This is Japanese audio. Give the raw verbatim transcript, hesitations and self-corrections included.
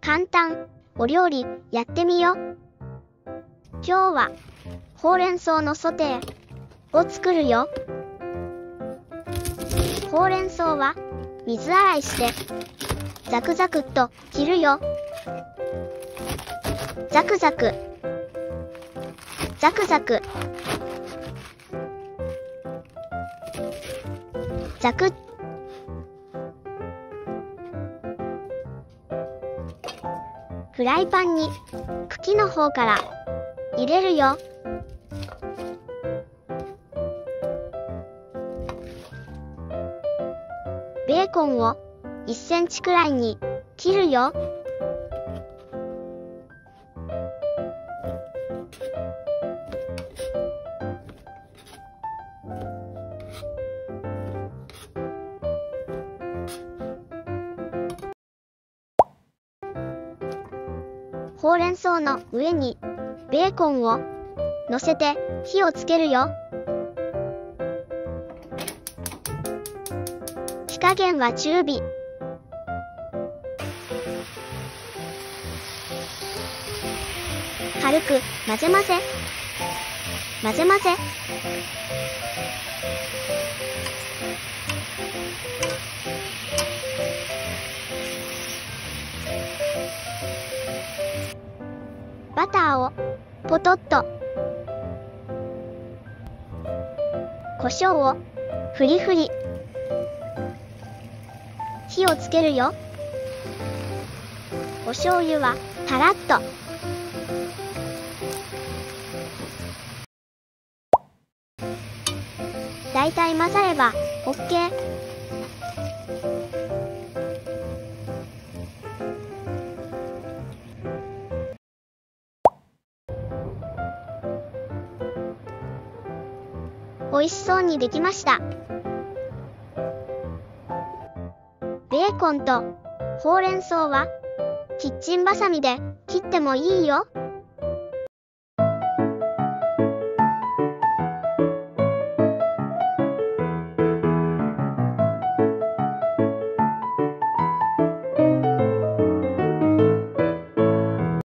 簡単お料理やってみよ。今日はほうれん草のソテーを作るよ。ほうれん草は水洗いしてザクザクっと切るよ。ザクザクザクザクザクッ。フライパンに茎の方から入れるよ。ベーコンをいっセンチくらいに切るよ。ほうれん草の上にベーコンを乗せて火をつけるよ。火加減は中火。軽く混ぜ混ぜ混ぜ混ぜ。バターをポトッと、胡椒をふりふり。火をつけるよ。お醤油はたらっと。だいたい混ざれば オーケー。おいしそうにできました。ベーコンとほうれん草はキッチンバサミで切ってもいいよ。